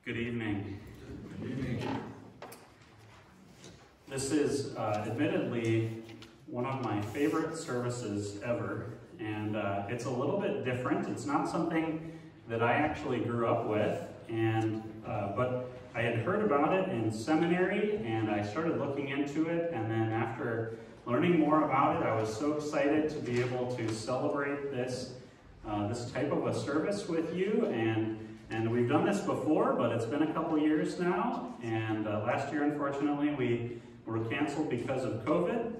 Good evening. Good evening. This is admittedly one of my favorite services ever, and it's a little bit different. It's not something that I actually grew up with, but I had heard about it in seminary, and I started looking into it, and then after learning more about it, I was so excited to be able to celebrate this type of a service with you, and we've done this before, but it's been a couple years now, and last year, unfortunately, we were canceled because of COVID,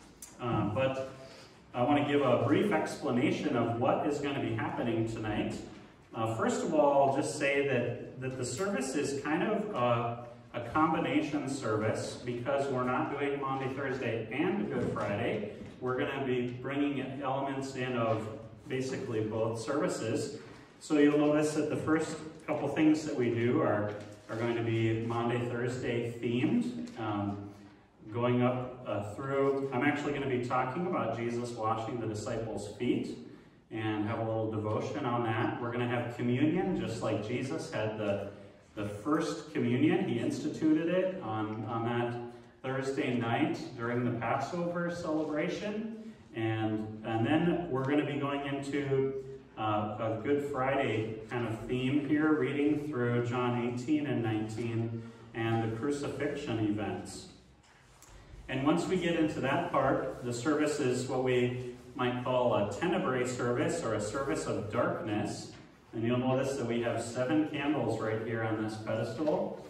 but I want to give a brief explanation of what is going to be happening tonight. First of all, I'll just say that the service is kind of a combination service because we're not doing Maundy Thursday and Good Friday. We're going to be bringing elements in of basically both services. So you'll notice that the first couple things that we do are going to be Maundy Thursday themed. Going up through, I'm actually going to be talking about Jesus washing the disciples' feet and have a little devotion on that. We're going to have communion, just like Jesus had the first communion. He instituted it on that Thursday night during the Passover celebration. And then we're going to be going into a Good Friday kind of theme here, reading through John 18 and 19 and the crucifixion events. And once we get into that part, the service is what we might call a tenebrae service, or a service of darkness. And you'll notice that we have 7 candles right here on this pedestal.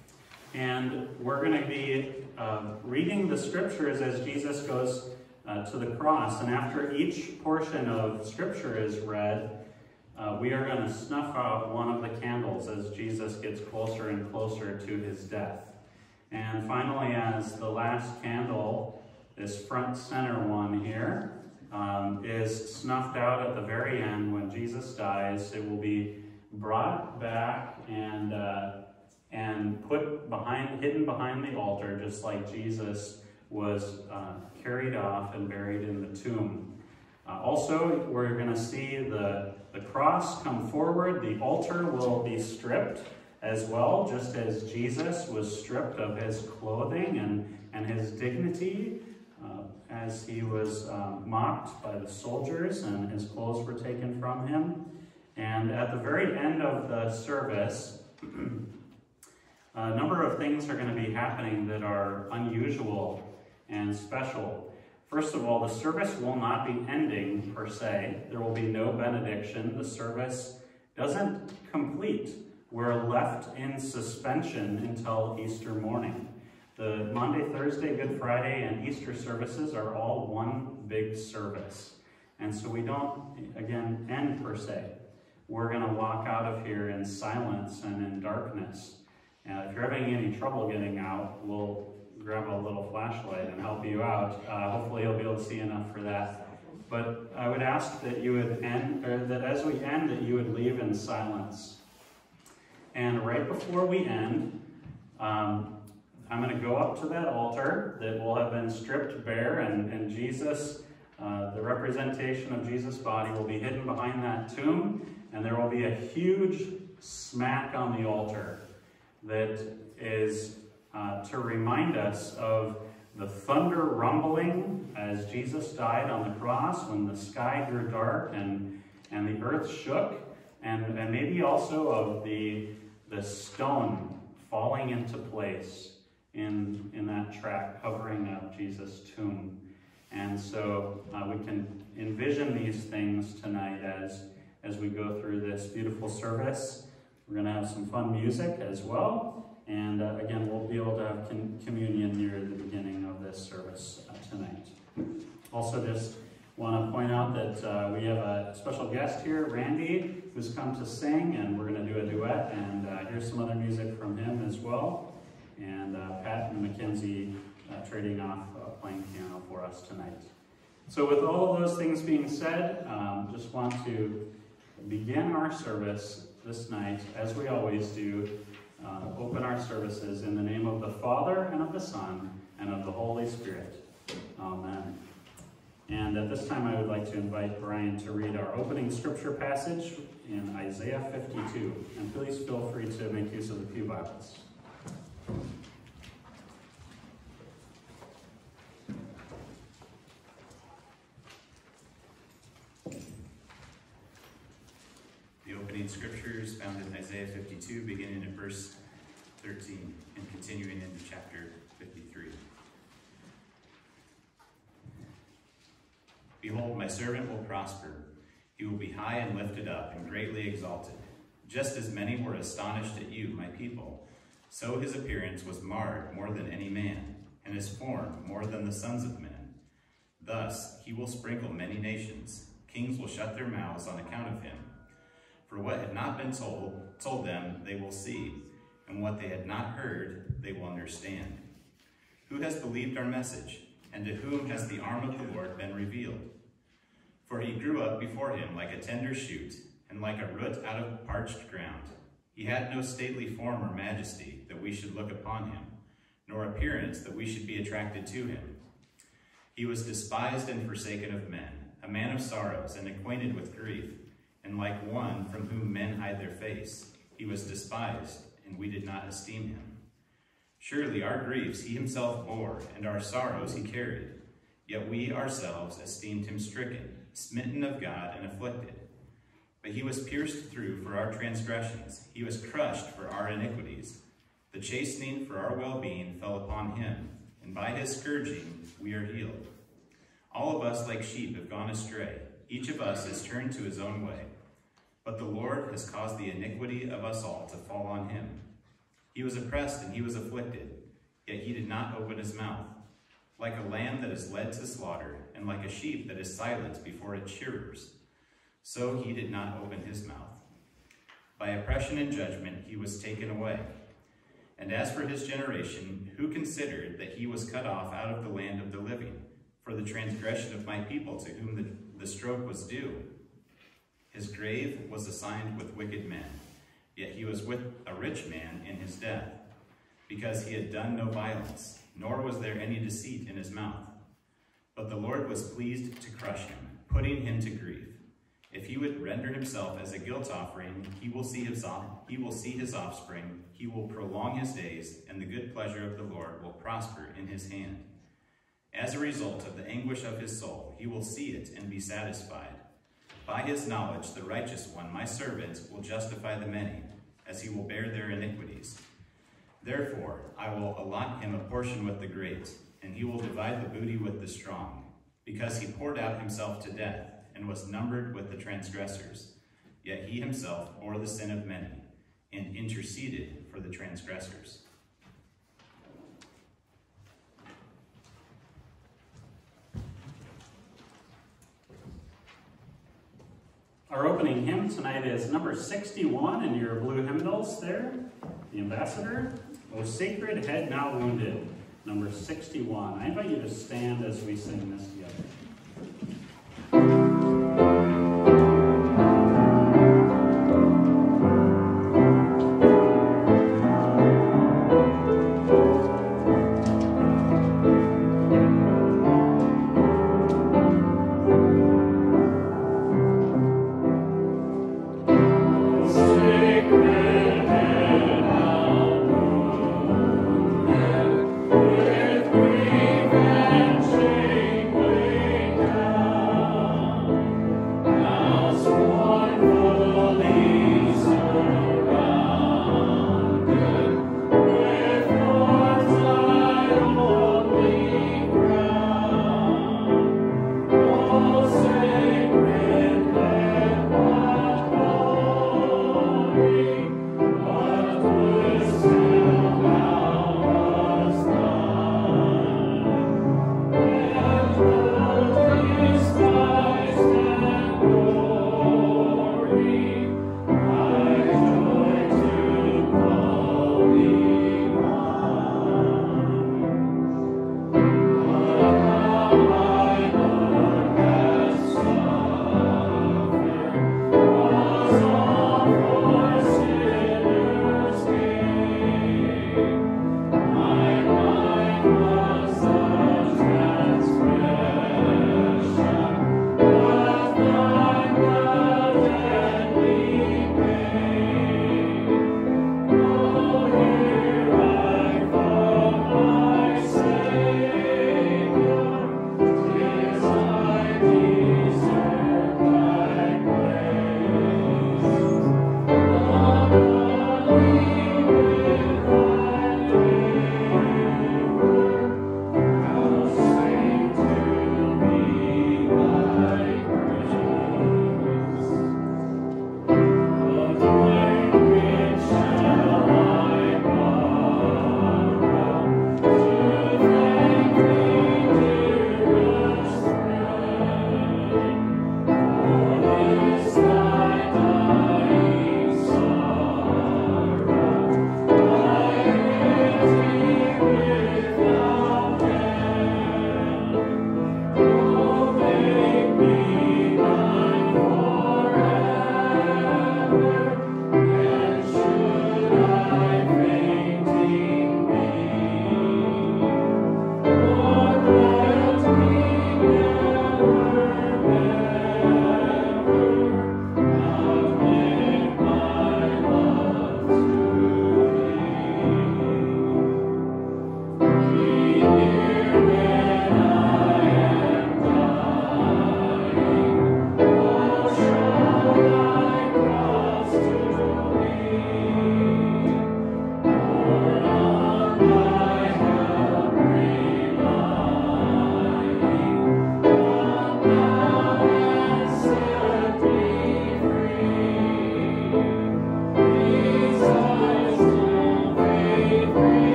And we're going to be reading the scriptures as Jesus goes to the cross. And after each portion of scripture is read, we are going to snuff out one of the candles as Jesus gets closer and closer to his death. And finally, as the last candle, this front center one here, is snuffed out at the very end when Jesus dies, it will be brought back and hidden behind the altar, just like Jesus was carried off and buried in the tomb. Also, we're going to see the cross come forward. The altar will be stripped as well, just as Jesus was stripped of his clothing and his dignity as he was mocked by the soldiers and his clothes were taken from him. And at the very end of the service, a number of things are going to be happening that are unusual and special. First of all, the service will not be ending per se. There will be no benediction. The service doesn't complete. We're left in suspension until Easter morning. The Maundy, Thursday, Good Friday, and Easter services are all one big service. And so we don't, again, end per se. We're going to walk out of here in silence and in darkness. If you're having any trouble getting out, we'll grab a little flashlight and help you out. Hopefully you'll be able to see enough for that. But I would ask that you would end, or that as we end, that you would leave in silence. And right before we end, I'm going to go up to that altar that will have been stripped bare, and Jesus, the representation of Jesus' body, will be hidden behind that tomb, and there will be a huge smack on the altar that is to remind us of the thunder rumbling as Jesus died on the cross when the sky grew dark and the earth shook, and maybe also of the stone falling into place in that track covering up Jesus' tomb. And so we can envision these things tonight as we go through this beautiful service. We're going to have some fun music as well. And again, we'll be able to have communion near the beginning of this service tonight. Also, just want to point out that we have a special guest here, Randy, who's come to sing, and we're going to do a duet, and here's some other music from him as well. And Pat and Mackenzie trading off playing piano for us tonight. So with all of those things being said, just want to begin our service this night, as we always do, open our services in the name of the Father, and of the Son, and of the Holy Spirit. Amen. And at this time, I would like to invite Brian to read our opening scripture passage in Isaiah 52. And please feel free to make use of the pew Bibles. The opening scriptures found in Isaiah 52, beginning at verse 13 and continuing into chapter 53. Behold, my servant will prosper. He will be high and lifted up and greatly exalted. Just as many were astonished at you, my people, so his appearance was marred more than any man, and his form more than the sons of men. Thus he will sprinkle many nations. Kings will shut their mouths on account of him. For what had not been told them they will see, and what they had not heard they will understand. Who has believed our message, and to whom has the arm of the Lord been revealed? For he grew up before him like a tender shoot, and like a root out of parched ground. He had no stately form or majesty that we should look upon him, nor appearance that we should be attracted to him. He was despised and forsaken of men, a man of sorrows and acquainted with grief, and like one from whom men hide their face. He was despised, and we did not esteem him. Surely our griefs he himself bore, and our sorrows he carried. Yet we ourselves esteemed him stricken, smitten of God, and afflicted. But he was pierced through for our transgressions. He was crushed for our iniquities. The chastening for our well-being fell upon him, and by his scourging we are healed. All of us like sheep have gone astray. Each of us has turned to his own way. But the Lord has caused the iniquity of us all to fall on him. He was oppressed and he was afflicted, yet he did not open his mouth. Like a lamb that is led to slaughter, and like a sheep that is silent before its shearers, so he did not open his mouth. By oppression and judgment he was taken away. And as for his generation, who considered that he was cut off out of the land of the living, for the transgression of my people to whom the stroke was due? His grave was assigned with wicked men, yet he was with a rich man in his death, because he had done no violence, nor was there any deceit in his mouth. But the Lord was pleased to crush him, putting him to grief. If he would render himself as a guilt offering, he will see his offspring, he will prolong his days, and the good pleasure of the Lord will prosper in his hand. As a result of the anguish of his soul, he will see it and be satisfied. By his knowledge, the righteous one, my servant, will justify the many, as he will bear their iniquities. Therefore, I will allot him a portion with the great, and he will divide the booty with the strong, because he poured out himself to death, and was numbered with the transgressors. Yet he himself bore the sin of many, and interceded for the transgressors. Our opening hymn tonight is number 61 in your blue hymnals there. The Ambassador, O Sacred Head Now Wounded, number 61. I invite you to stand as we sing this together. With grief and shame.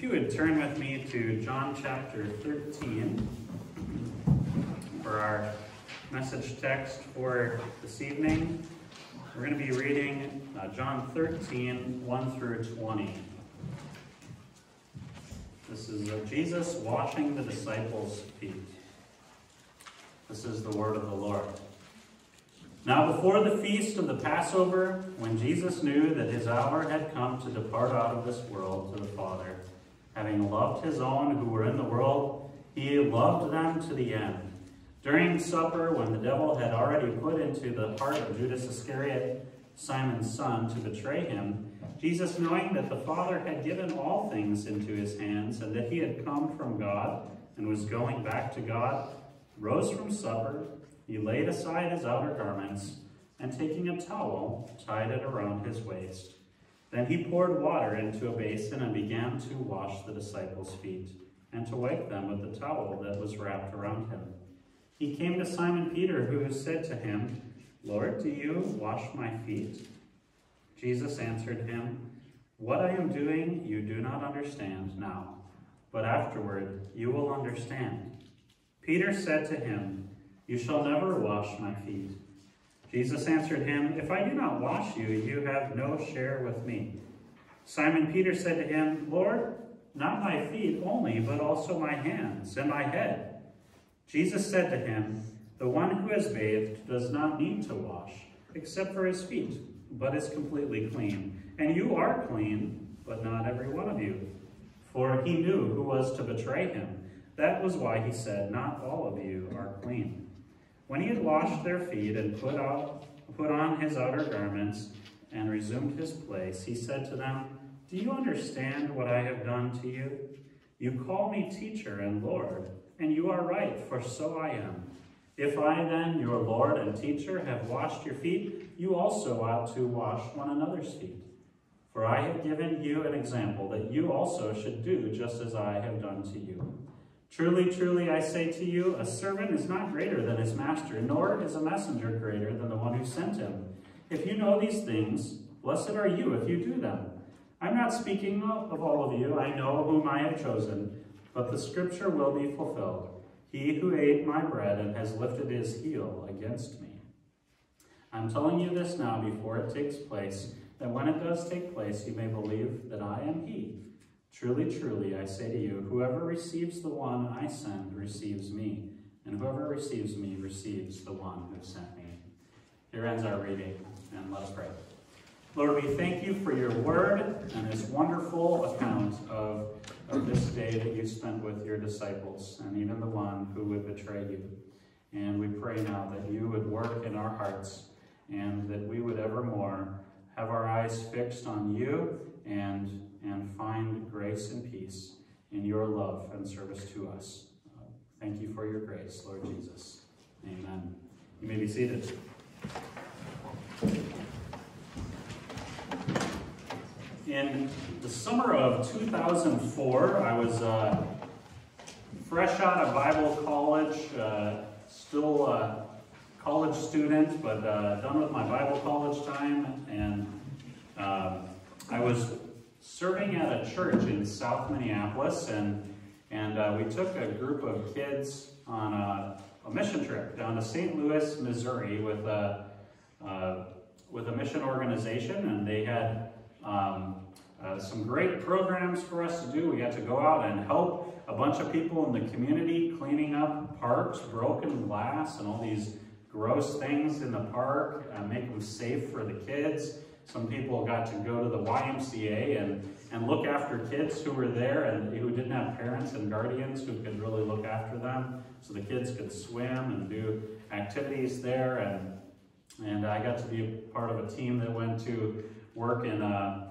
If you would turn with me to John chapter 13 for our message text for this evening. We're going to be reading John 13, 1 through 20. This is Jesus washing the disciples' feet. This is the word of the Lord. Now before the feast of the Passover, when Jesus knew that his hour had come to depart out of this world to the Father, having loved his own who were in the world, he loved them to the end. During supper, when the devil had already put into the heart of Judas Iscariot, Simon's son, to betray him, Jesus, knowing that the Father had given all things into his hands, and that he had come from God and was going back to God, rose from supper. He laid aside his outer garments, and taking a towel, tied it around his waist. Then he poured water into a basin and began to wash the disciples' feet, and to wipe them with the towel that was wrapped around him. He came to Simon Peter, who said to him, "Lord, do you wash my feet?" Jesus answered him, "What I am doing you do not understand now, but afterward you will understand." Peter said to him, "You shall never wash my feet." Jesus answered him, "If I do not wash you, you have no share with me." Simon Peter said to him, "Lord, not my feet only, but also my hands and my head." Jesus said to him, "The one who has bathed does not need to wash, except for his feet, but is completely clean. And you are clean, but not every one of you." For he knew who was to betray him. That was why he said, "Not all of you are clean." When he had washed their feet and put on his outer garments and resumed his place, he said to them, "Do you understand what I have done to you? You call me teacher and Lord, and you are right, for so I am. If I then, your Lord and teacher, have washed your feet, you also ought to wash one another's feet. For I have given you an example that you also should do just as I have done to you. Truly, truly, I say to you, a servant is not greater than his master, nor is a messenger greater than the one who sent him. If you know these things, blessed are you if you do them. I'm not speaking of all of you. I know whom I have chosen, but the scripture will be fulfilled. He who ate my bread and has lifted his heel against me. I'm telling you this now before it takes place, that when it does take place, you may believe that I am he. Truly, truly, I say to you, whoever receives the one I send receives me, and whoever receives me receives the one who sent me." Here ends our reading, and let us pray. Lord, we thank you for your word and this wonderful account of this day that you spent with your disciples, and even the one who would betray you. And we pray now that you would work in our hearts, and that we would evermore have our eyes fixed on you and find grace and peace in your love and service to us. Thank you for your grace, Lord Jesus. Amen. You may be seated. In the summer of 2004, I was fresh out of Bible college, still a college student, but done with my Bible college time, and I was serving at a church in South Minneapolis, and we took a group of kids on a mission trip down to St. Louis, Missouri, with a mission organization, and they had some great programs for us to do. We got to go out and help a bunch of people in the community cleaning up parks, broken glass, and all these gross things in the park, make them safe for the kids. Some people got to go to the YMCA and look after kids who were there and who didn't have parents and guardians who could really look after them, so the kids could swim and do activities there. And I got to be a part of a team that went to work in a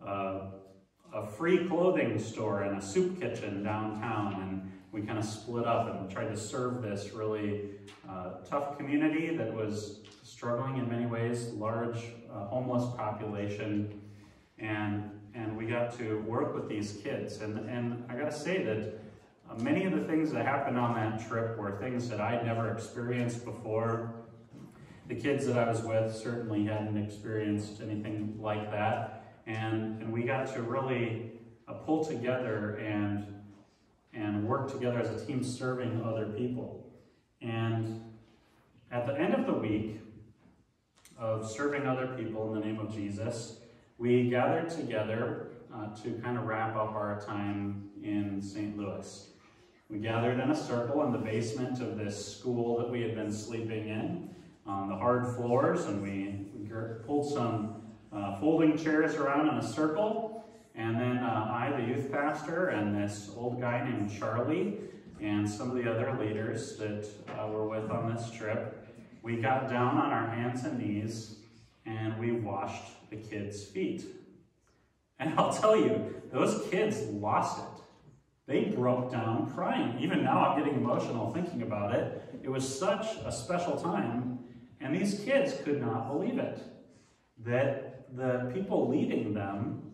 free clothing store and a soup kitchen downtown, and we kind of split up and tried to serve this really tough community that was struggling in many ways, large homeless population, and we got to work with these kids. And I gotta say that many of the things that happened on that trip were things that I'd never experienced before. The kids that I was with certainly hadn't experienced anything like that, and we got to really pull together and work together as a team serving other people. And at the end of the week of serving other people in the name of Jesus, we gathered together to kind of wrap up our time in St. Louis. We gathered in a circle in the basement of this school that we had been sleeping in on the hard floors, and we pulled some folding chairs around in a circle. And then I, the youth pastor, and this old guy named Charlie, and some of the other leaders that were with on this trip, we got down on our hands and knees and we washed the kids' feet. And I'll tell you, those kids lost it. They broke down crying. Even now I'm getting emotional thinking about it. It was such a special time, and these kids could not believe it. That the people leading them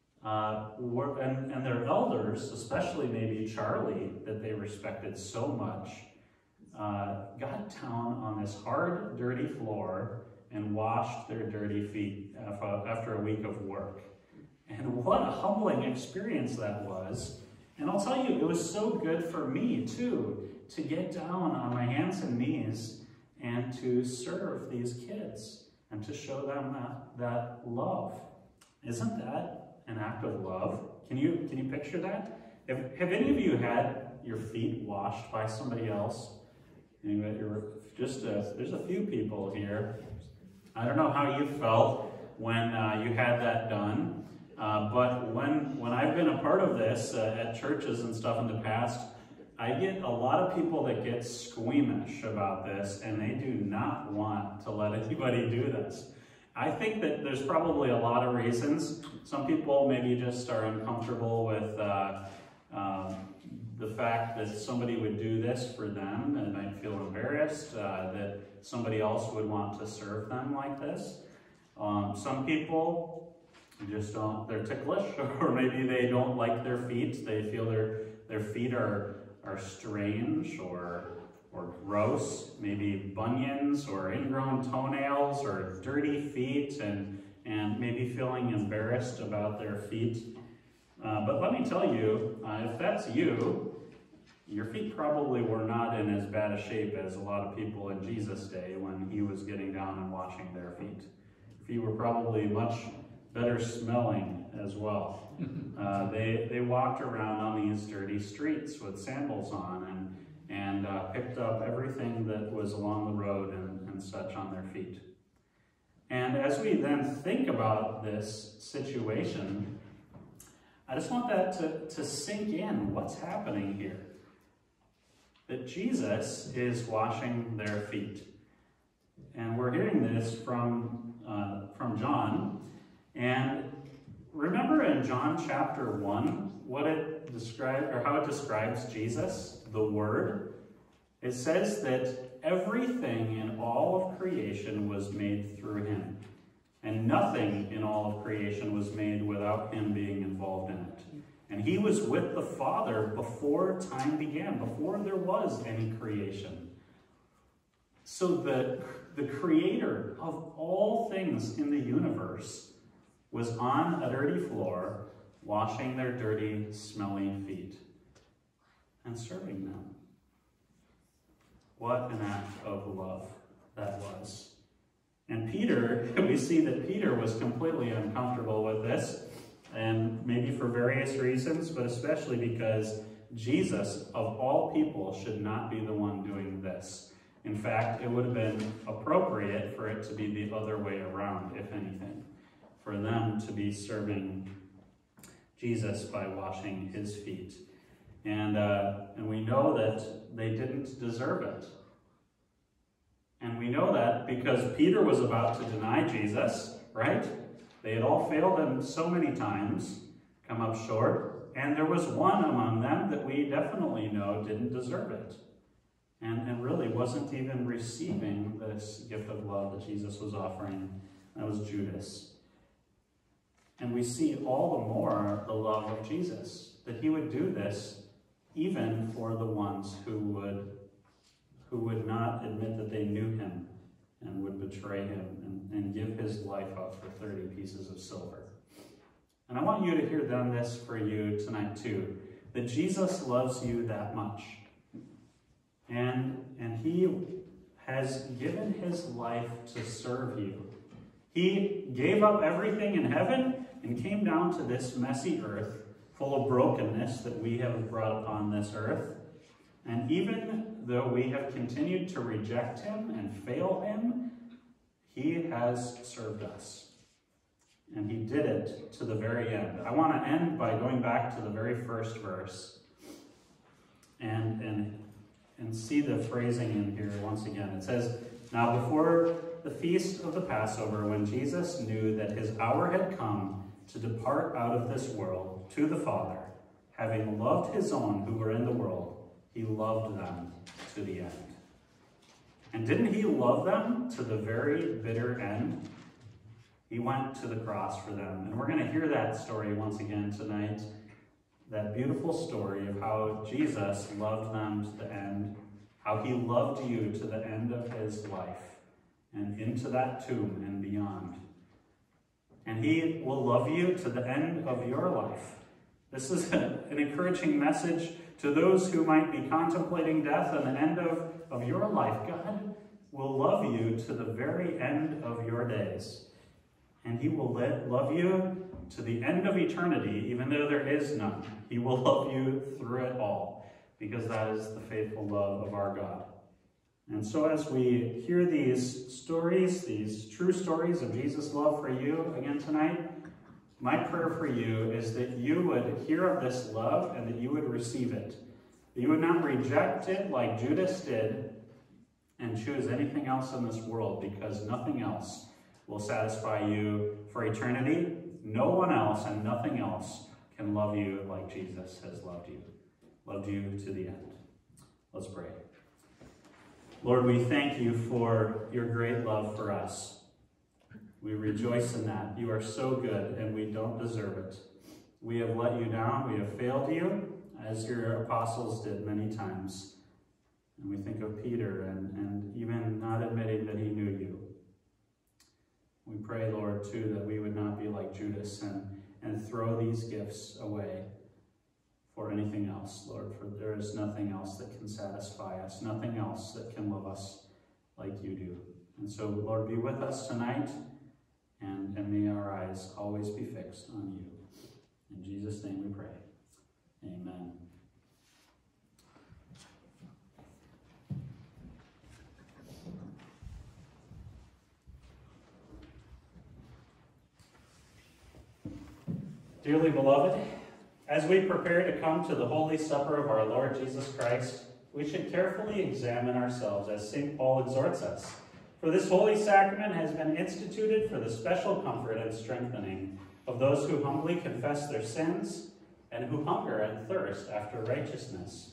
and their elders, especially maybe Charlie, that they respected so much, got down on this hard, dirty floor and washed their dirty feet after a week of work. And what a humbling experience that was. And I'll tell you, it was so good for me, too, to get down on my hands and knees and to serve these kids and to show them that love. Isn't that an act of love? Can you picture that? Have any of you had your feet washed by somebody else? There's a few people here. I don't know how you felt when you had that done, but when I've been a part of this at churches and stuff in the past, I get a lot of people that get squeamish about this, and they do not want to let anybody do this. I think that there's probably a lot of reasons. Some people maybe just are uncomfortable with the fact that somebody would do this for them and might feel embarrassed that somebody else would want to serve them like this. Some people just don't, they're ticklish, or maybe they don't like their feet. They feel their feet are strange or gross, maybe bunions or ingrown toenails or dirty feet, and maybe feeling embarrassed about their feet. But let me tell you, if that's you, your feet probably were not in as bad a shape as a lot of people in Jesus' day when he was getting down and washing their feet. Your feet were probably much better smelling as well. They walked around on these dirty streets with sandals on and picked up everything that was along the road and such on their feet. And as we then think about this situation, I just want that to sink in. What's happening here? That Jesus is washing their feet. And we're hearing this from John. And remember in John chapter 1, what it describes, or how it describes Jesus, the Word? It says that everything in all of creation was made through him. And nothing in all of creation was made without him being involved in it. And he was with the Father before time began, before there was any creation. So the creator of all things in the universe was on a dirty floor, washing their dirty, smelly feet and serving them. What an act of love that was. And Peter, we see that Peter was completely uncomfortable with this, and maybe for various reasons, but especially because Jesus, of all people, should not be the one doing this. In fact, it would have been appropriate for it to be the other way around, if anything, for them to be serving Jesus by washing his feet. And we know that they didn't deserve it. And we know that because Peter was about to deny Jesus, right? They had all failed him so many times, come up short, and there was one among them that we definitely know didn't deserve it, and really wasn't even receiving this gift of love that Jesus was offering. That was Judas. And we see all the more the love of Jesus, that he would do this even for the ones who would not admit that they knew him and would betray him and give his life up for 30 pieces of silver. And I want you to hear this for you tonight too, that Jesus loves you that much. And he has given his life to serve you. He gave up everything in heaven and came down to this messy earth full of brokenness that we have brought upon this earth. And even though we have continued to reject him and fail him, he has served us. And he did it to the very end. I want to end by going back to the very first verse and see the phrasing in here once again. It says, "Now before the feast of the Passover, when Jesus knew that his hour had come to depart out of this world to the Father, having loved his own who were in the world, he loved them to the end." And didn't he love them to the very bitter end? He went to the cross for them. And we're going to hear that story once again tonight. That beautiful story of how Jesus loved them to the end. How he loved you to the end of his life. And into that tomb and beyond. And he will love you to the end of your life. This is an encouraging message to those who might be contemplating death and the end of your life. God will love you to the very end of your days. And he will love you to the end of eternity, even though there is none. He will love you through it all, because that is the faithful love of our God. And so as we hear these stories, these true stories of Jesus' love for you again tonight, my prayer for you is that you would hear of this love and that you would receive it. That you would not reject it like Judas did and choose anything else in this world, because nothing else will satisfy you for eternity. No one else and nothing else can love you like Jesus has loved you to the end. Let's pray. Lord, we thank you for your great love for us. We rejoice in that. You are so good and we don't deserve it. We have let you down. We have failed you, as your apostles did many times. And we think of Peter and even not admitting that he knew you. We pray, Lord, too, that we would not be like Judas and throw these gifts away for anything else, Lord, for there is nothing else that can satisfy us, nothing else that can love us like you do. And so, Lord, be with us tonight, and may our eyes always be fixed on you. In Jesus' name we pray. Amen. Dearly beloved, as we prepare to come to the Holy Supper of our Lord Jesus Christ, we should carefully examine ourselves as St. Paul exhorts us. For this holy sacrament has been instituted for the special comfort and strengthening of those who humbly confess their sins and who hunger and thirst after righteousness.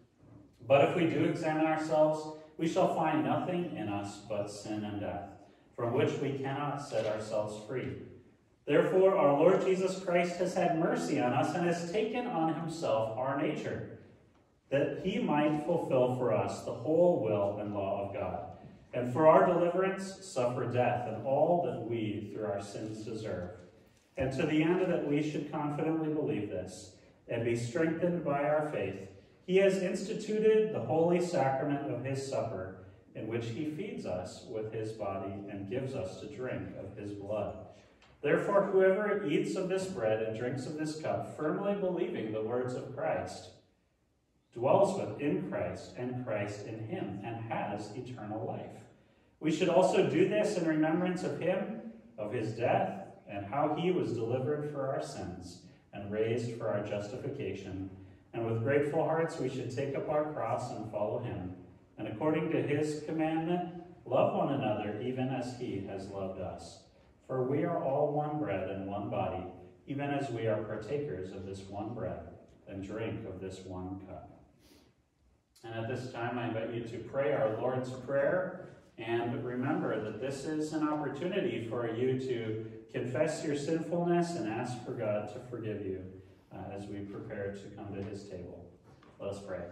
But if we do examine ourselves, we shall find nothing in us but sin and death, from which we cannot set ourselves free. Therefore, our Lord Jesus Christ has had mercy on us and has taken on himself our nature, that he might fulfill for us the whole will and law of God, and for our deliverance suffer death and all that we through our sins deserve. And to the end that we should confidently believe this, and be strengthened by our faith, he has instituted the holy sacrament of his supper, in which he feeds us with his body and gives us to drink of his blood. Therefore, whoever eats of this bread and drinks of this cup, firmly believing the words of Christ, dwells within Christ and Christ in him, and has eternal life. We should also do this in remembrance of him, of his death, and how he was delivered for our sins and raised for our justification. And with grateful hearts we should take up our cross and follow him. And according to his commandment, love one another even as he has loved us. For we are all one bread and one body, even as we are partakers of this one bread and drink of this one cup. And at this time, I invite you to pray our Lord's Prayer, and remember that this is an opportunity for you to confess your sinfulness and ask for God to forgive you as we prepare to come to his table. Let us pray.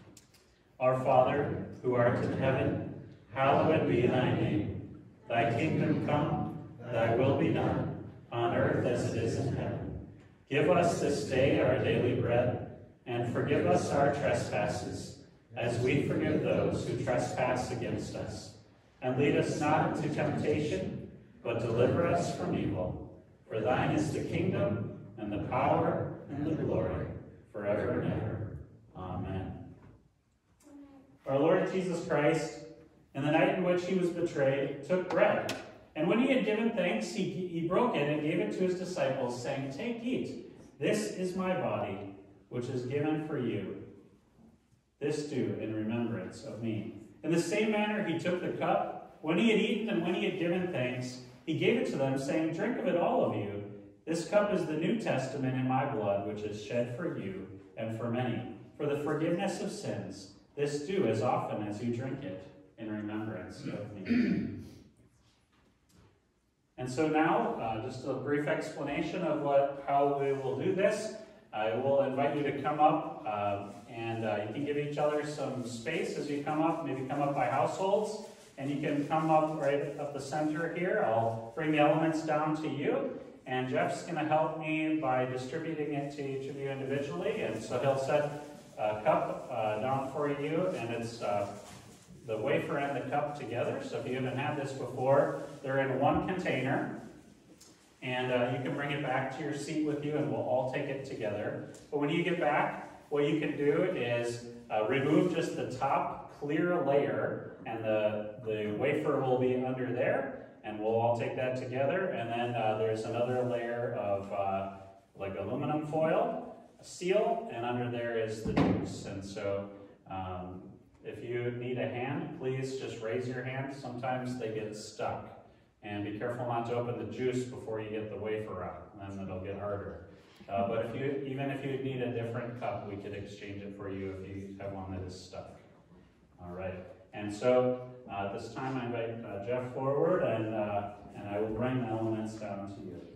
Our Father, who art in heaven, hallowed be thy name. Thy kingdom come, thy will be done, on earth as it is in heaven. Give us this day our daily bread, and forgive us our trespasses, as we forgive those who trespass against us. And lead us not into temptation, but deliver us from evil. For thine is the kingdom, and the power, and the glory, forever and ever. Amen. Our Lord Jesus Christ, in the night in which he was betrayed, took bread. And when he had given thanks, he broke it and gave it to his disciples, saying, Take, eat. This is my body, which is given for you. This do in remembrance of me. In the same manner he took the cup. When he had eaten and when he had given thanks, he gave it to them, saying, Drink of it, all of you. This cup is the New Testament in my blood, which is shed for you and for many, for the forgiveness of sins. This do as often as you drink it in remembrance of me. And so now, just a brief explanation of how we will do this. I will invite you to come up, and you can give each other some space as you come up. Maybe come up by households, and you can come up right up the center here. I'll bring the elements down to you, and Jeff's going to help me by distributing it to each of you individually. And so he'll set a cup down for you, and it's the wafer and the cup together. So if you haven't had this before, they're in one container. And you can bring it back to your seat with you, and we'll all take it together. But when you get back, what you can do is remove just the top clear layer, and the wafer will be under there, and we'll all take that together. And then there's another layer of like aluminum foil, a seal, and under there is the juice. And so if you need a hand, please just raise your hand. Sometimes they get stuck. And be careful not to open the juice before you get the wafer out, and then it'll get harder. But even if you need a different cup, we could exchange it for you if you have one that is stuck. All right. And so at this time, I invite Jeff forward, and I will bring the elements down to you.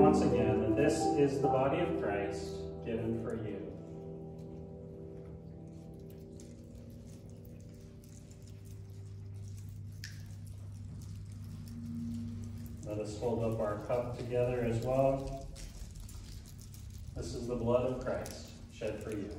once again that this is the body of Christ given for you. Let us hold up our cup together as well. This is the blood of Christ shed for you.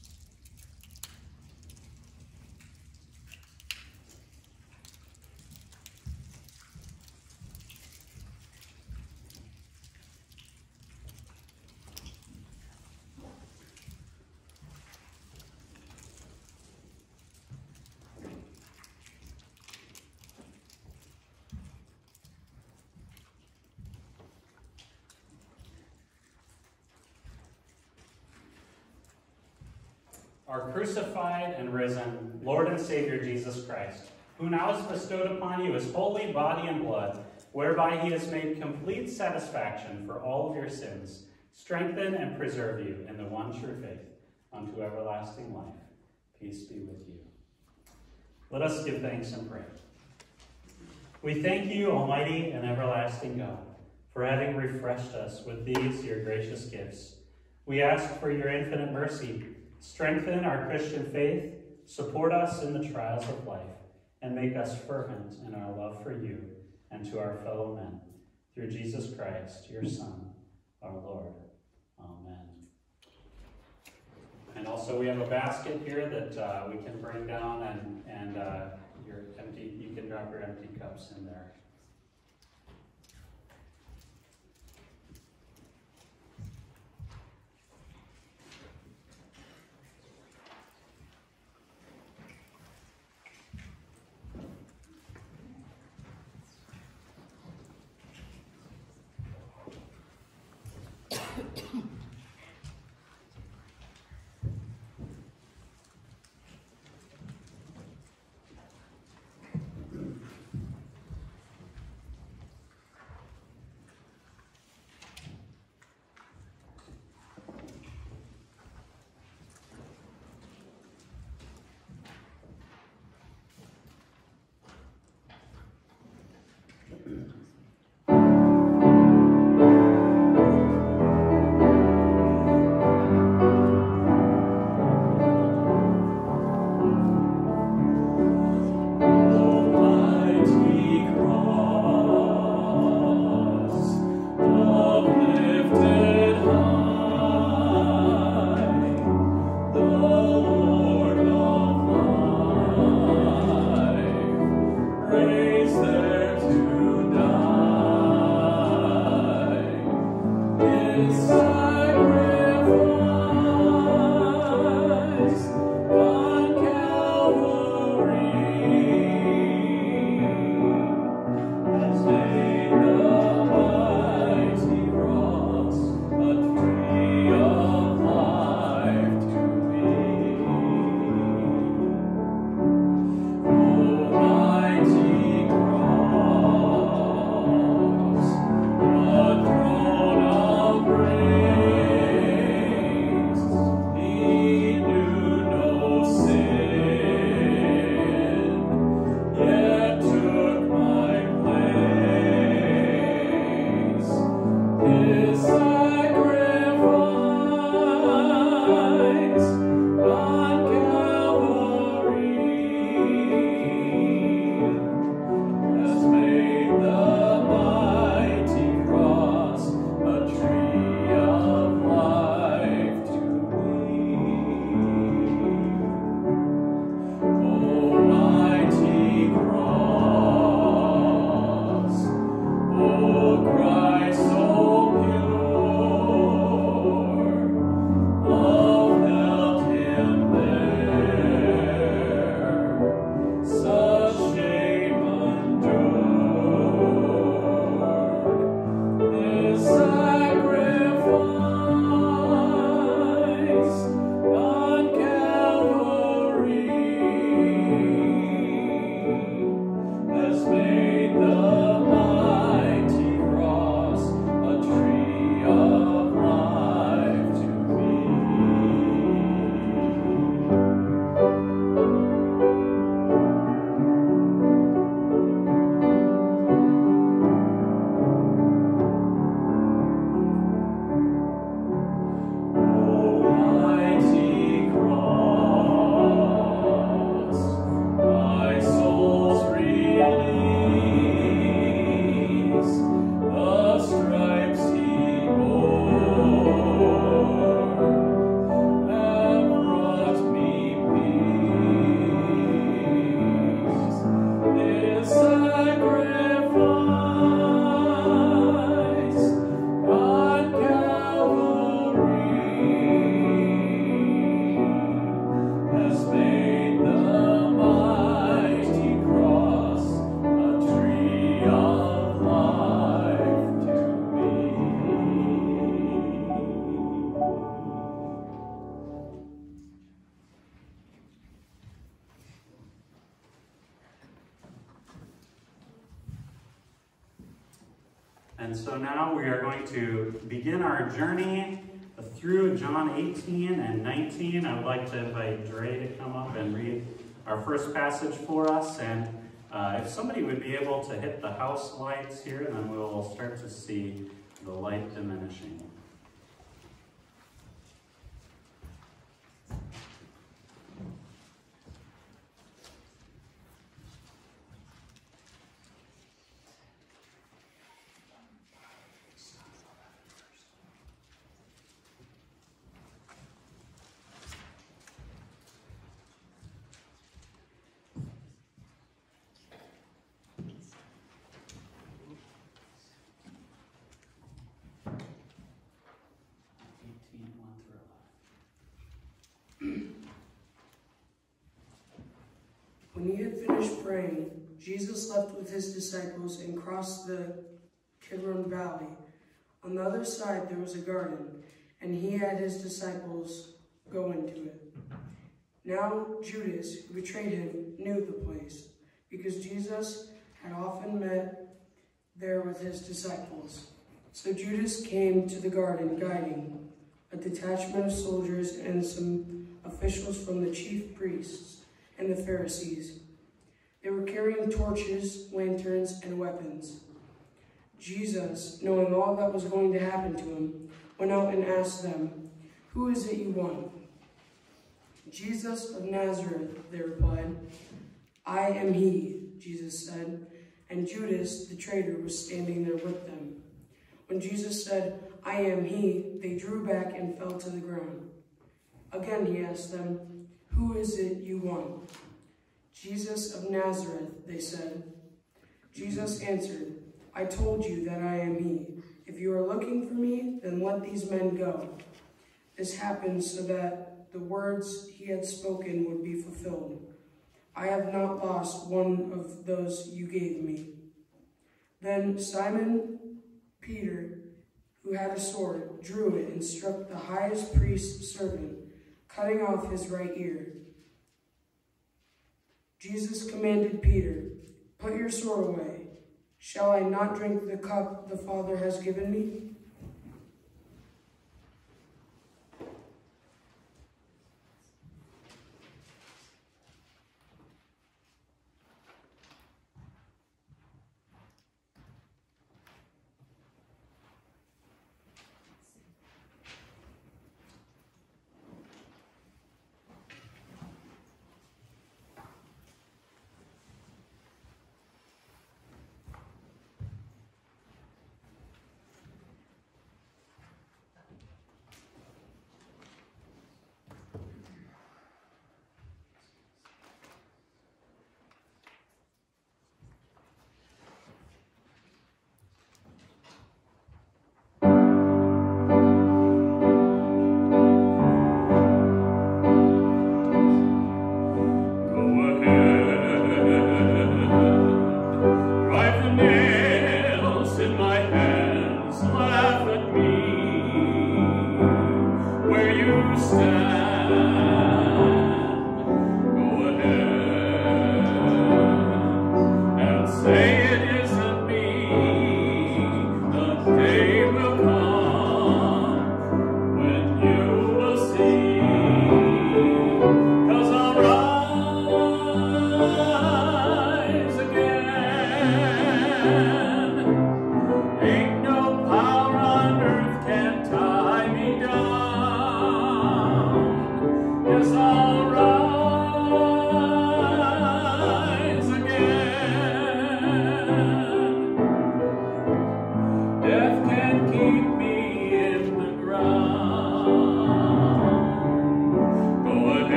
Our crucified and risen Lord and Savior Jesus Christ, who now has bestowed upon you his holy body and blood, whereby he has made complete satisfaction for all of your sins, strengthen and preserve you in the one true faith unto everlasting life. Peace be with you. Let us give thanks and pray. We thank you, Almighty and everlasting God, for having refreshed us with these your gracious gifts. We ask for your infinite mercy. Strengthen our Christian faith, support us in the trials of life, and make us fervent in our love for you and to our fellow men. Through Jesus Christ, your Son, our Lord. Amen. And also we have a basket here that we can bring down, and you can drop your empty cups in there. And so now we are going to begin our journey through John 18 and 19. I would like to invite Dre to come up and read our first passage for us. And if somebody would be able to hit the house lights here, then we'll start to see the light diminishing. When he had finished praying, Jesus left with his disciples and crossed the Kidron Valley. On the other side there was a garden, and he had his disciples go into it. Now Judas, who betrayed him, knew the place, because Jesus had often met there with his disciples. So Judas came to the garden guiding a detachment of soldiers and some officials from the chief priests and the Pharisees. They were carrying torches, lanterns, and weapons. Jesus, knowing all that was going to happen to him, went out and asked them, "Who is it you want?" "Jesus of Nazareth," they replied. "I am he," Jesus said, and Judas, the traitor, was standing there with them. When Jesus said, "I am he," they drew back and fell to the ground. Again he asked them, "Who is it you want?" "Jesus of Nazareth," they said. Jesus answered, "I told you that I am he. If you are looking for me, then let these men go." This happened so that the words he had spoken would be fulfilled. "I have not lost one of those you gave me." Then Simon Peter, who had a sword, drew it and struck the highest priest's servant, cutting off his right ear. Jesus commanded Peter, "Put your sword away. Shall I not drink the cup the Father has given me?"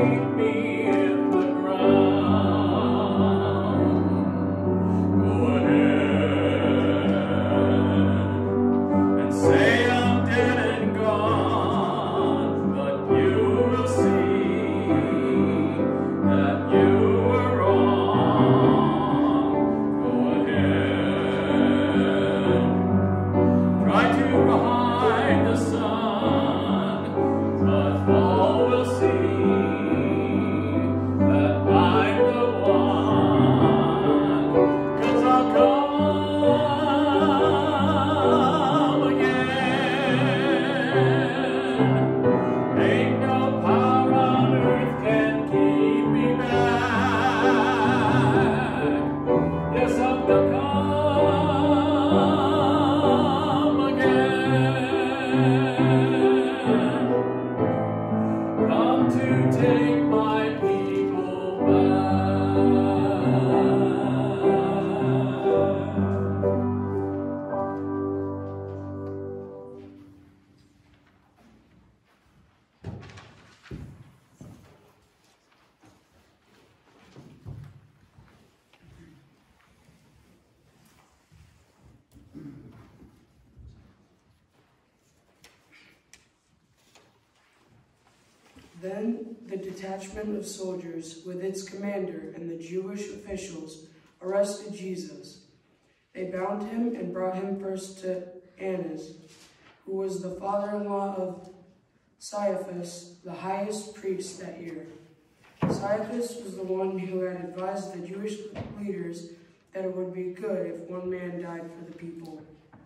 Then the detachment of soldiers with its commander and the Jewish officials arrested Jesus. They bound him and brought him first to Annas, who was the father-in-law of Caiaphas, the highest priest that year. Caiaphas was the one who had advised the Jewish leaders that it would be good if one man died for the people.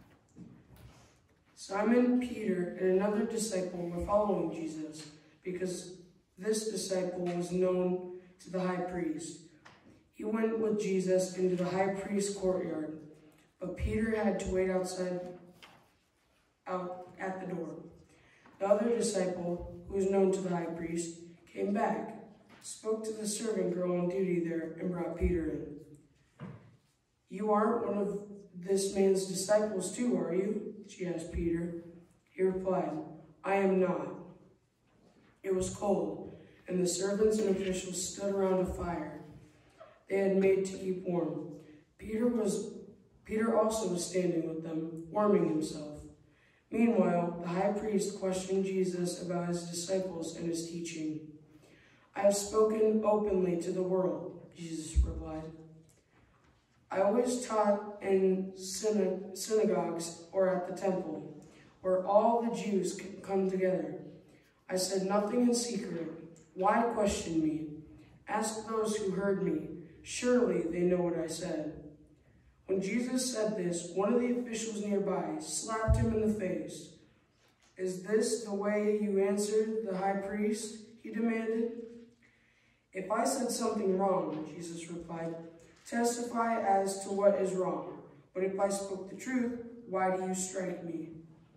Simon Peter and another disciple were following Jesus, because this disciple was known to the high priest. He went with Jesus into the high priest's courtyard, but Peter had to wait outside out at the door. The other disciple, who was known to the high priest, came back, spoke to the servant girl on duty there, and brought Peter in. "You aren't one of this man's disciples too, are you?" she asked Peter. He replied, "I am not." It was cold, and the servants and officials stood around a fire they had made to keep warm. Peter also was standing with them, warming himself. Meanwhile, the high priest questioned Jesus about his disciples and his teaching. "I have spoken openly to the world," Jesus replied. "I always taught in synagogues or at the temple, where all the Jews come together. I said nothing in secret. Why question me? Ask those who heard me. Surely they know what I said." When Jesus said this, one of the officials nearby slapped him in the face. "Is this the way you answered the high priest?" he demanded. "If I said something wrong," Jesus replied, "testify as to what is wrong. But if I spoke the truth, why do you strike me?"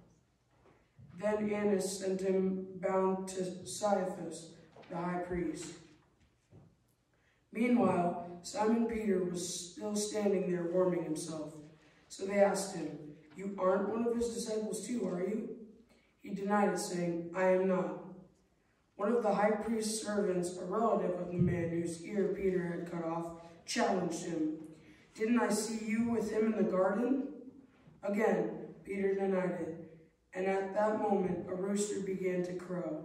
Then Annas sent him bound to Caiaphas, the high priest. Meanwhile, Simon Peter was still standing there warming himself. So they asked him, "You aren't one of his disciples too, are you?" He denied it, saying, "I am not." One of the high priest's servants, a relative of the man whose ear Peter had cut off, challenged him. "Didn't I see you with him in the garden?" Again, Peter denied it. And at that moment, a rooster began to crow.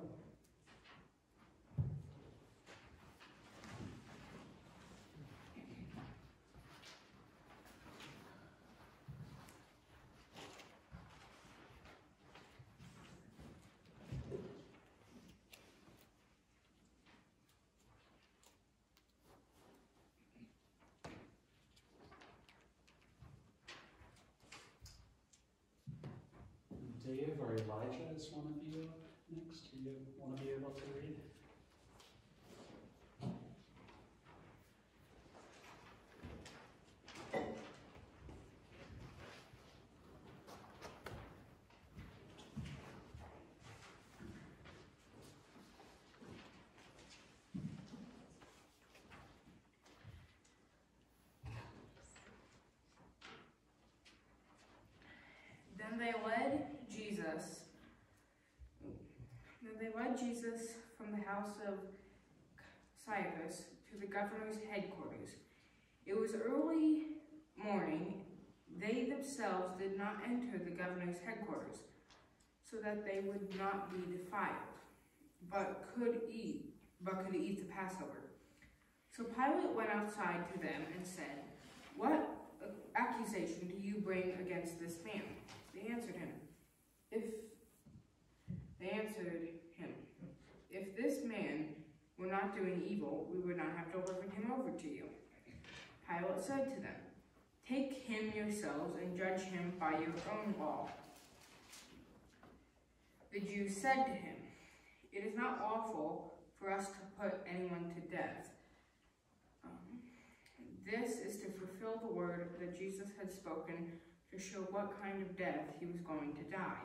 Dave or Elijah, is one of you next? Do you want to be able to read? Then they led Jesus from the house of Caiaphas to the governor's headquarters. It was early morning. They themselves did not enter the governor's headquarters, so that they would not be defiled, but could eat the Passover. So Pilate went outside to them and said, "What accusation do you bring against this man?" They answered him, If this man were not doing evil, we would not have delivered him over to you." Pilate said to them, "Take him yourselves and judge him by your own law." The Jews said to him, "It is not lawful for us to put anyone to death." This is to fulfill the word that Jesus had spoken to show what kind of death he was going to die.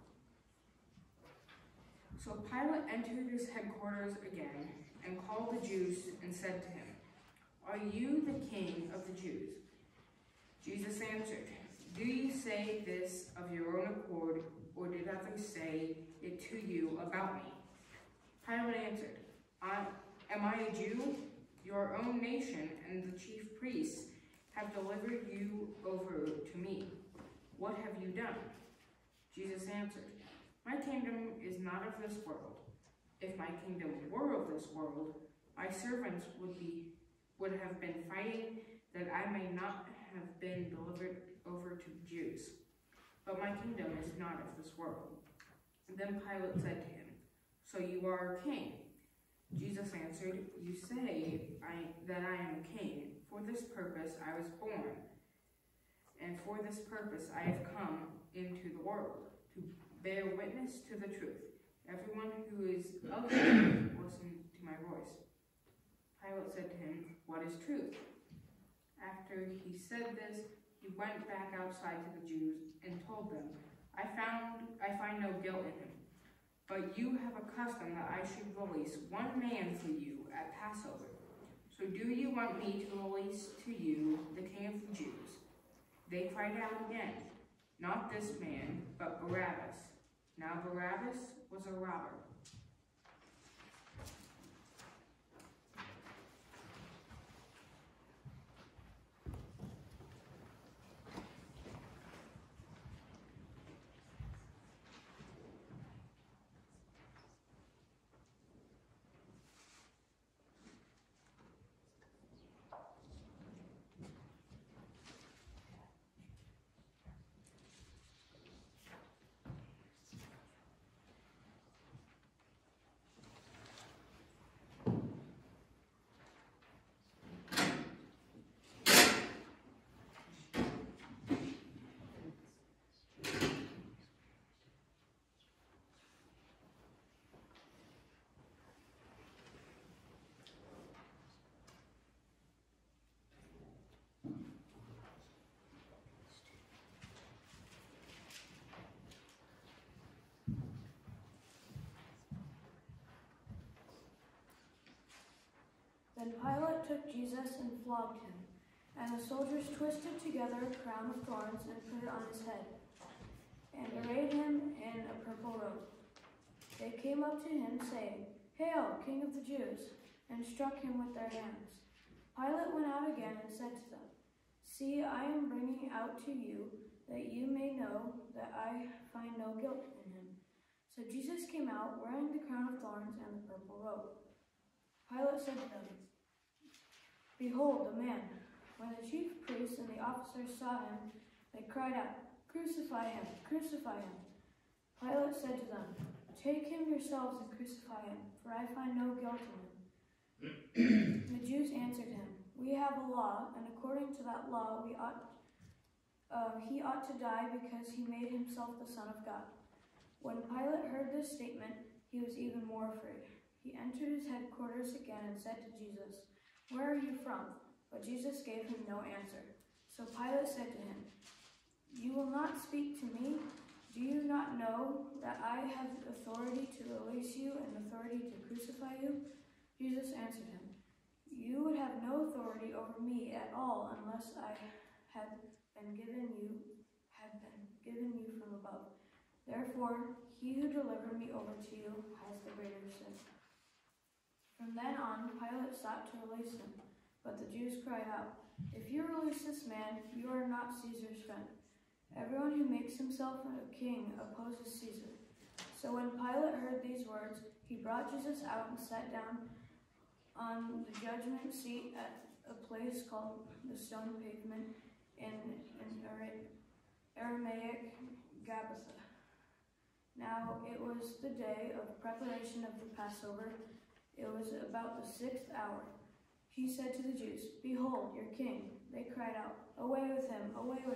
So Pilate entered his headquarters again and called the Jews and said to him, "Are you the king of the Jews?" Jesus answered, "Do you say this of your own accord, or did others say it to you about me?" Pilate answered, Am I a Jew? Your own nation and the chief priests have delivered you over to me. What have you done?" Jesus answered, "My kingdom is not of this world. If my kingdom were of this world, my servants would have been fighting that I may not have been delivered over to the Jews. But my kingdom is not of this world." Then Pilate said to him, "So you are a king?" Jesus answered, "You say that I am a king. For this purpose I was born, and for this purpose I have come into the world, to bear witness to the truth. Everyone who is of the truth, listen to my voice." Pilate said to him, "What is truth?" After he said this, he went back outside to the Jews and told them, I find no guilt in him. But you have a custom that I should release one man for you at Passover. So do you want me to release to you the king of the Jews?" They cried out again, "Not this man, but Barabbas." Now Barabbas was a robber. Then Pilate took Jesus and flogged him, and the soldiers twisted together a crown of thorns and put it on his head, and arrayed him in a purple robe. They came up to him, saying, "Hail, King of the Jews!" and struck him with their hands. Pilate went out again and said to them, "See, I am bringing out to you that you may know that I find no guilt in him." So Jesus came out wearing the crown of thorns and the purple robe. Pilate said to them, "Behold the man." When the chief priests and the officers saw him, they cried out, "Crucify him! Crucify him!" Pilate said to them, "Take him yourselves and crucify him, for I find no guilt in him." The Jews answered him, "We have a law, and according to that law he ought to die because he made himself the Son of God." When Pilate heard this statement, he was even more afraid. He entered his headquarters again and said to Jesus, "Where are you from?" But Jesus gave him no answer. So Pilate said to him, "You will not speak to me? Do you not know that I have authority to release you and authority to crucify you?" Jesus answered him, "You would have no authority over me at all unless I had been given you from above. Therefore, he who delivered me over to you has the greater sin." From then on, Pilate sought to release him, but the Jews cried out, "If you release this man, you are not Caesar's friend. Everyone who makes himself a king opposes Caesar." So when Pilate heard these words, he brought Jesus out and sat down on the judgment seat at a place called the Stone Pavement in Aramaic Gabbatha. Now it was the day of preparation of the Passover. It was about the 6th hour. He said to the Jews, "Behold, your king." They cried out, "Away with him,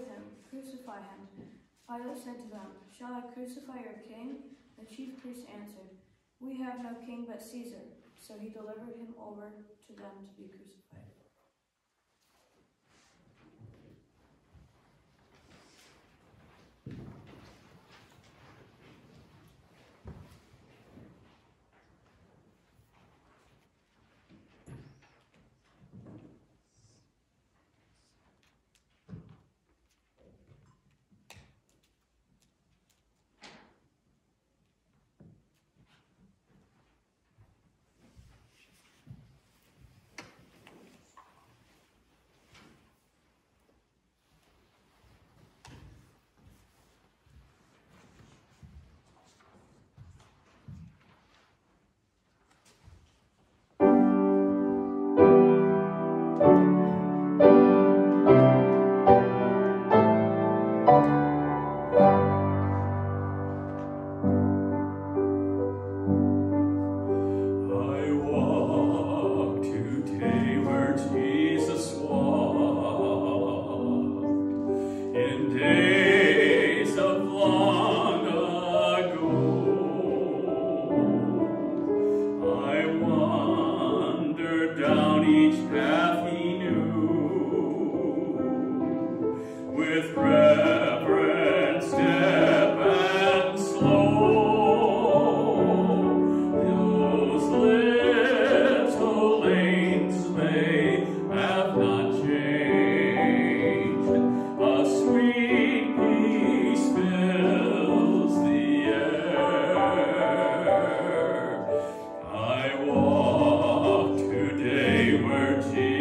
crucify him." Pilate said to them, "Shall I crucify your king?" The chief priests answered, "We have no king but Caesar." So he delivered him over to them to be crucified. I walk today where Jesus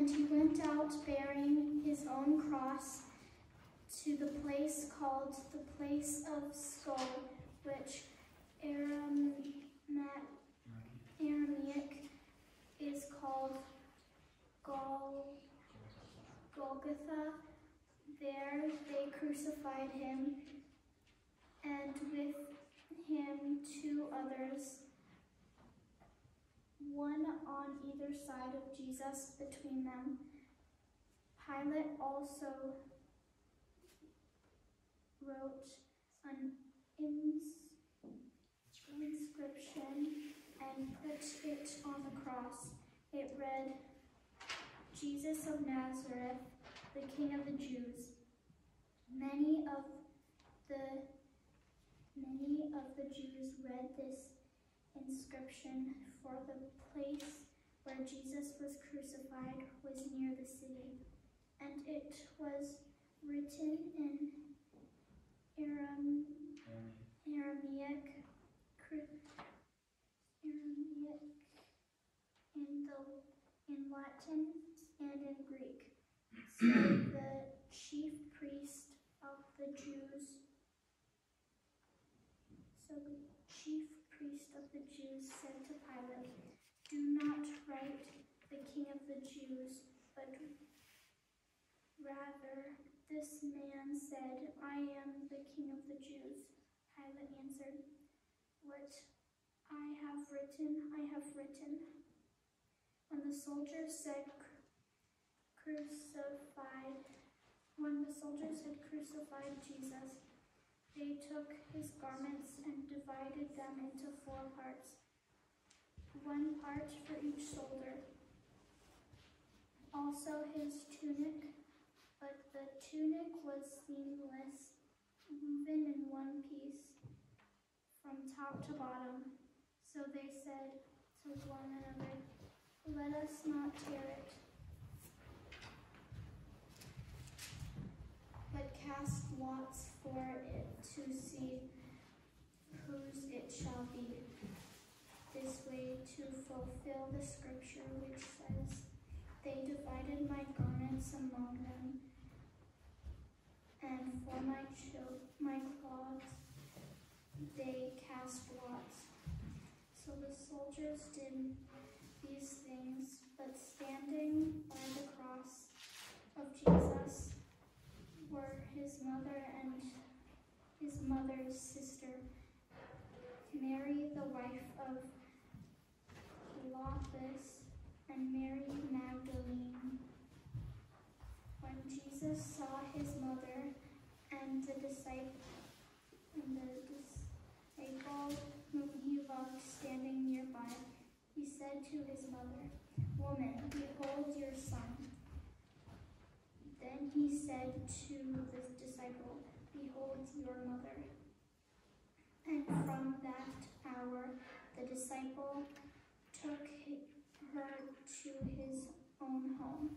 he went out bearing his own cross to the place called the Place of Skull, which Aramaic is called Golgotha. There they crucified him, and with him 2 others, one on either side of Jesus between them. Pilate also wrote an inscription and put it on the cross. It read, "Jesus of Nazareth, the King of the Jews." Many of the Jews read this inscription, for the place where Jesus was crucified was near the city, and it was written in Aramaic, in Latin, and in Greek. So the chief priest of the Jews said to Pilate, "Do not write the King of the Jews, but rather this man said, 'I am the King of the Jews.'" Pilate answered, "What I have written, I have written." When the soldiers had crucified Jesus, they took his garments and divided them into 4 parts, 1 part for each soldier. Also his tunic, but the tunic was seamless, woven in 1 piece from top to bottom. So they said to one another, "Let us not tear it, but cast lots for it to see whose it shall be." This way to fulfill the scripture which says, "They divided my garments among them, and for my clothes they cast lots." So the soldiers did these things, but standing by the cross of Jesus were his mother and his mother's sister, Mary, the wife of Clopas, and Mary Magdalene. When Jesus saw his mother and the disciple whom he loved standing nearby, he said to his mother, "Woman, behold your son." Then he said to the disciple, "Behold your mother." And from that hour the disciple took her to his own home.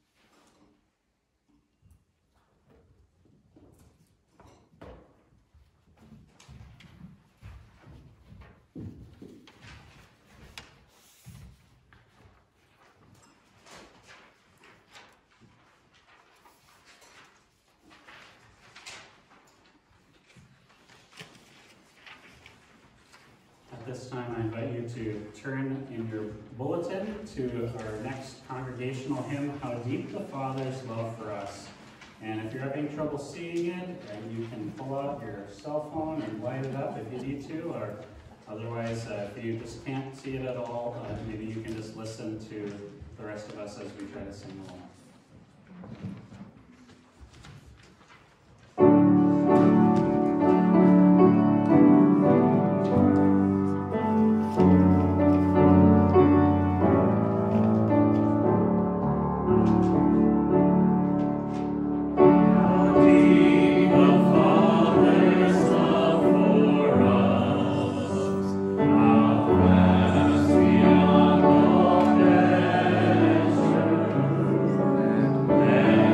At this time, I invite you to turn in your bulletin to our next congregational hymn, "How Deep the Father's Love for Us." And if you're having trouble seeing it, you can pull out your cell phone and light it up if you need to, or otherwise, if you just can't see it at all, maybe you can just listen to the rest of us as we try to sing along. Yeah.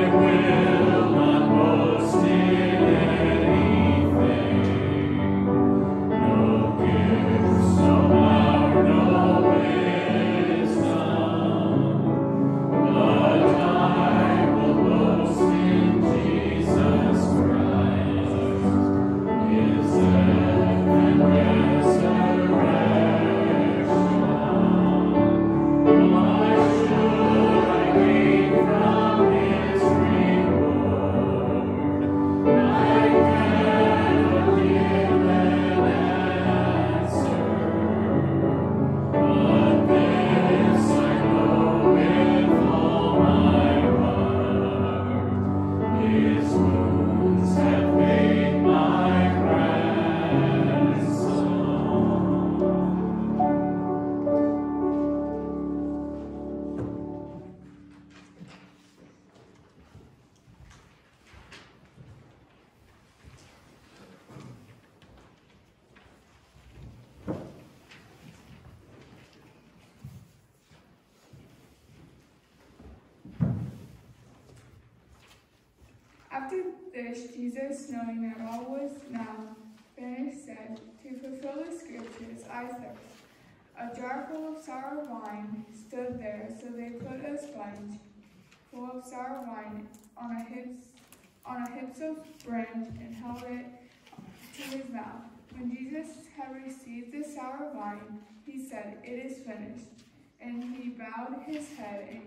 After this, Jesus, knowing that all was now finished, said, "To fulfill the scriptures, I thirst." A jar full of sour wine stood there, so they put a sponge full of sour wine on a hyssop branch and held it to his mouth. When Jesus had received the sour wine, he said, "It is finished." And he bowed his head and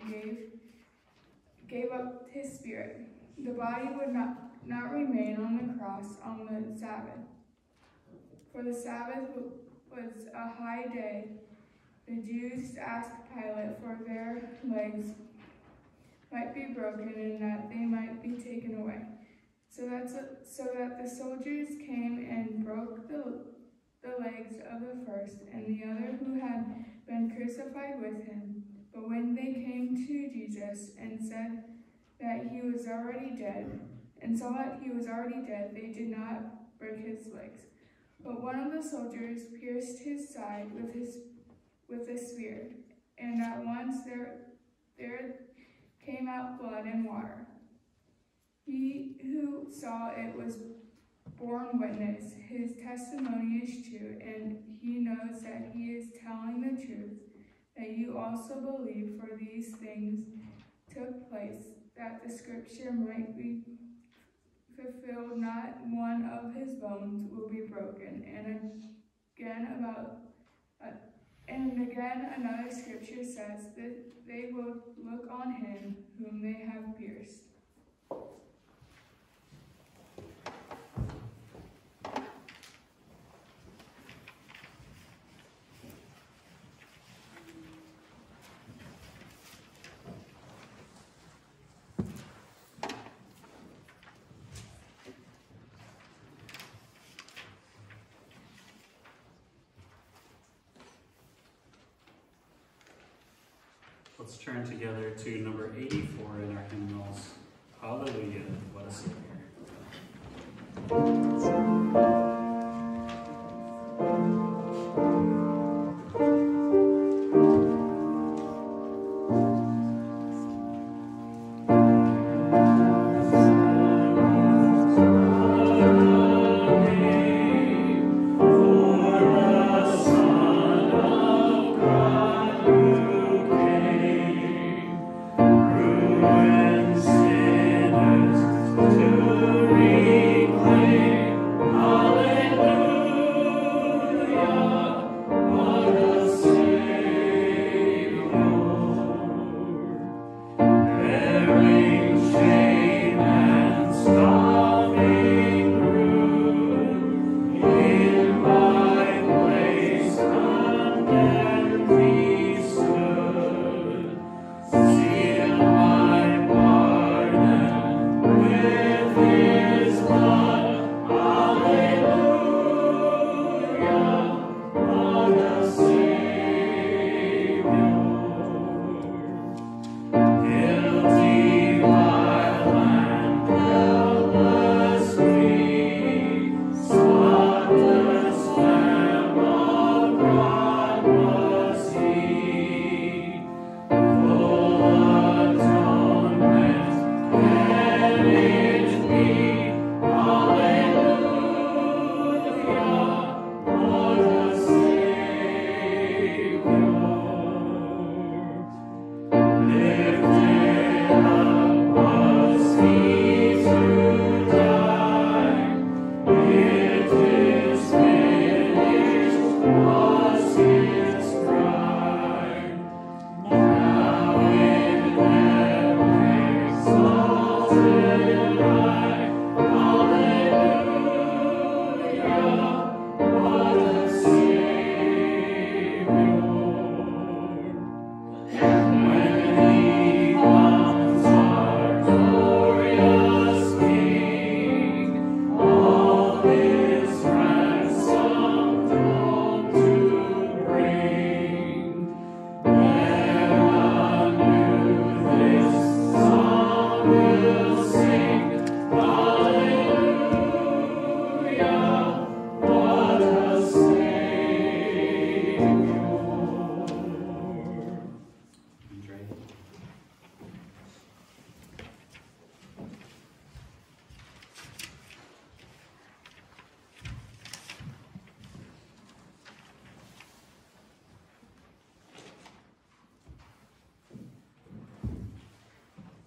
gave up his spirit. The body would not remain on the cross on the Sabbath, for the Sabbath was a high day. The Jews asked Pilate for their legs might be broken and that they might be taken away. So that the soldiers came and broke the legs of the first and the other who had been crucified with him. But when they came to Jesus and said that he was already dead, and saw that he was already dead, they did not break his legs. But one of the soldiers pierced his side with a spear, and at once there came out blood and water. He who saw it was borne witness. His testimony is true, and he knows that he is telling the truth, that you also believe, for these things took place, that the scripture might be fulfilled, not one of his bones will be broken. And again another scripture says that they will look on him whom they have pierced. Let's turn together to number 84 in our hymnals. Hallelujah, what a Savior. My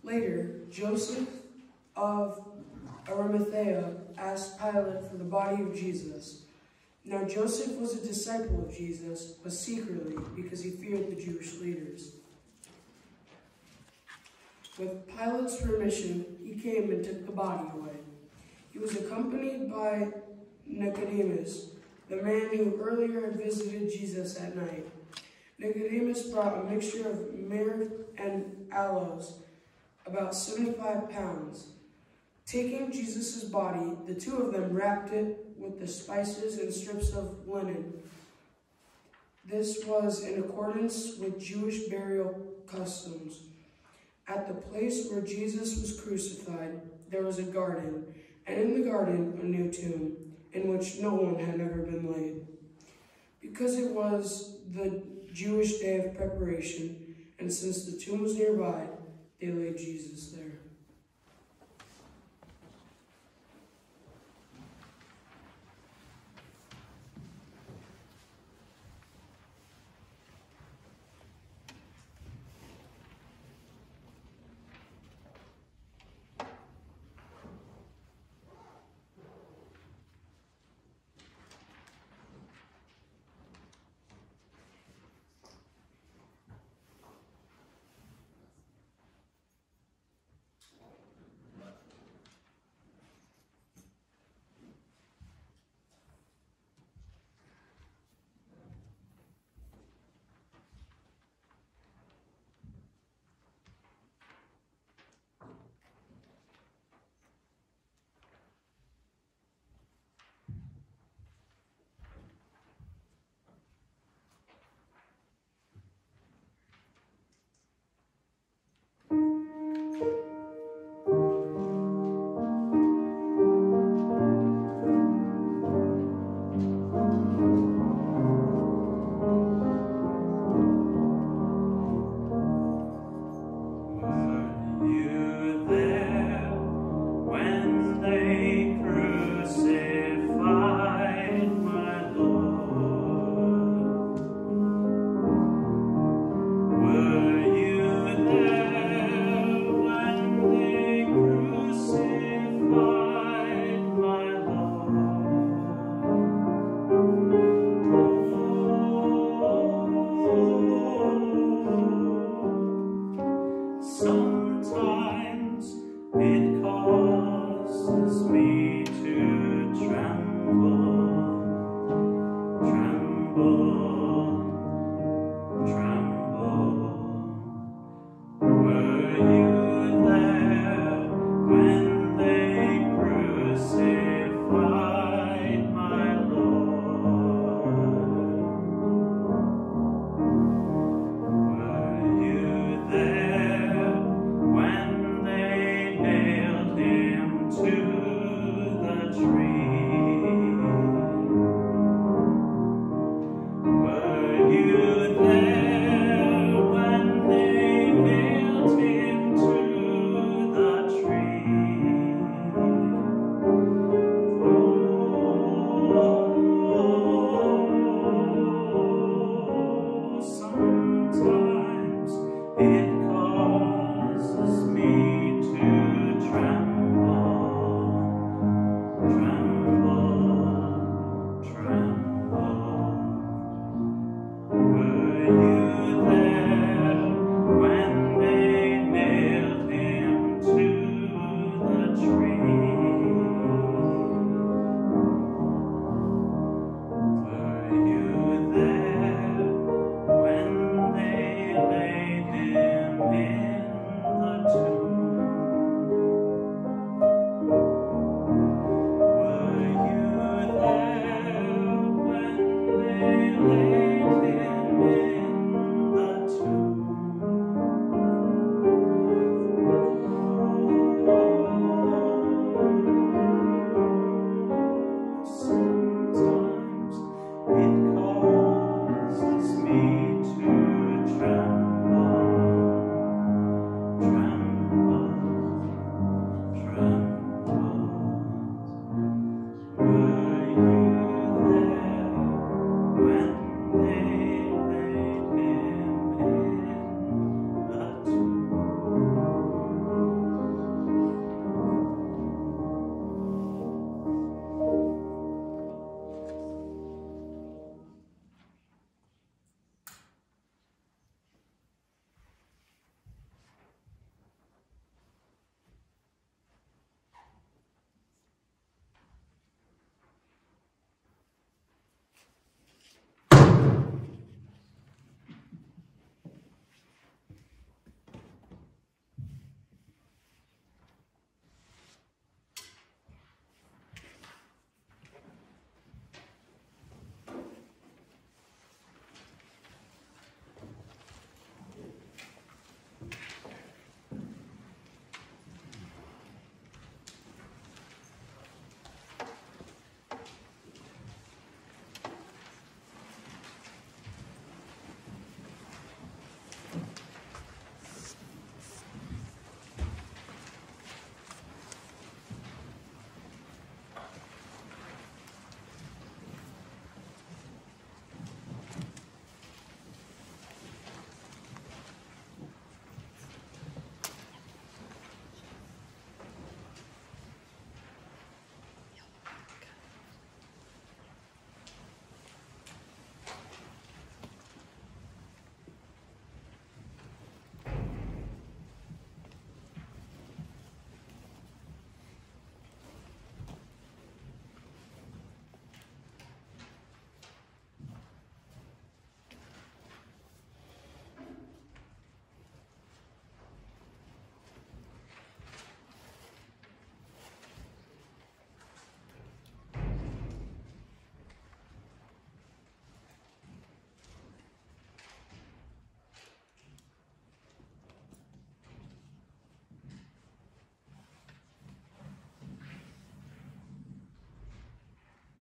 Later, Joseph of Arimathea asked Pilate for the body of Jesus. Now Joseph was a disciple of Jesus, but secretly, because he feared the Jewish leaders. With Pilate's permission, he came and took the body away. He was accompanied by Nicodemus, the man who earlier had visited Jesus at night. Nicodemus brought a mixture of myrrh and aloes, about 75 pounds. Taking Jesus' body, the two of them wrapped it with the spices and strips of linen. This was in accordance with Jewish burial customs. At the place where Jesus was crucified, there was a garden, and in the garden a new tomb, in which no one had ever been laid. Because it was the Jewish day of preparation, and since the tomb was nearby, they laid Jesus there.